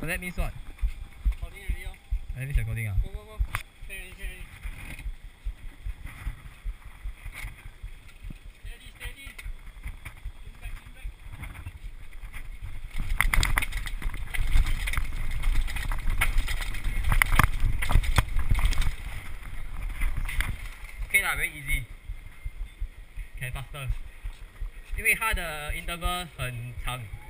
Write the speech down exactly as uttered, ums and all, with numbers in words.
So that means what? Recording already, oh. That means recording, ah? Go, go, go. Stay ready, stay ready. Steady, steady. Lean back, lean back. Okay lah, very easy. Can faster. 因为它的 interval 很长。